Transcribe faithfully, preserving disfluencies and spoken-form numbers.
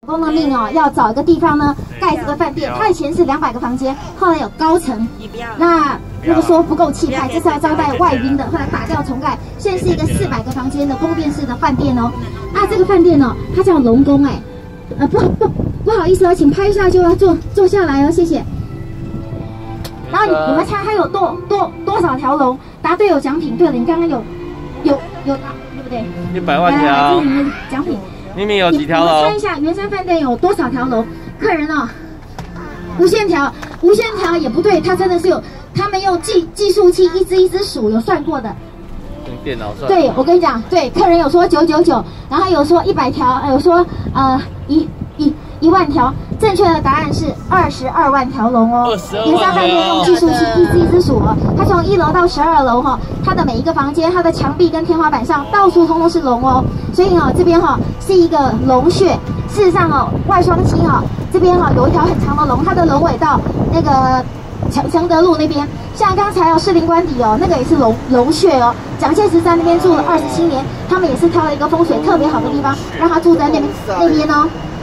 公的命哦，要找一个地方呢盖这个饭店。他以前是两百个房间，后来有高层，那那个说不够气派，这是要招待外宾的，后来打掉重盖，现在是一个四百个房间的宫殿式的饭店哦。啊，这个饭店哦，它叫龙宫哎，呃不不不好意思哦，请拍一下就要坐坐下来哦，谢谢。然后你你们猜还有多多多少条龙？答对有奖品。对了，你刚刚有有有答对不对？ 一百万条。 来，这是你们奖品。 明明有几条龙？ 你猜一下，圆山饭店有多少条龙？客人哦，无限条，无限条也不对，它真的是有，他们用计计数器一只一只数，有算过的。 用电脑算。 对，我跟你讲，对，客人有说九九九，然后有说一百条，有说呃一一一万条。正确的答案是二十二万条龙哦。圆山饭店用计数器一只一只数哦，它从一楼到十二楼哈，它的每一个房间、它的墙壁跟天花板上到处通通是龙哦。所以哈、哦，这边哈、哦、是一个龙穴。事实上哦，外双溪哈、哦、这边哈、哦、有一条很长的龙，它的龙尾到那个承承德路那边。像刚才哦士林官邸哦，那个也是龙龙穴哦。蒋介石在那边住了二十七年，他们也是挑了一个风水特别好的地方，让他住在那边那边哦。